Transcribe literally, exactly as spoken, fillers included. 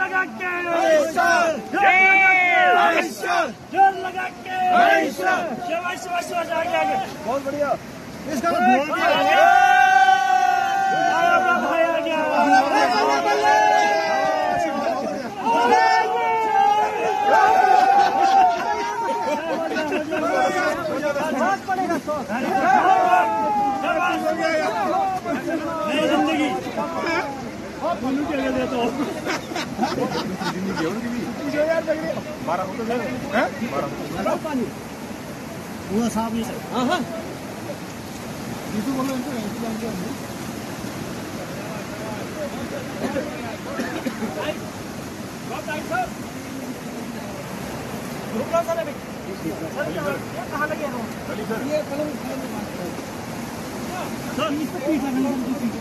लगा के जोर लगा के शाबाश शाबाश शाबाश आगे आगे बहुत बढ़िया इसका भाई आ गया नई जिंदगी दे तो बारह हो तो पूरा साफ नहीं सर हाँ हाँ कहाँ लगे हैं?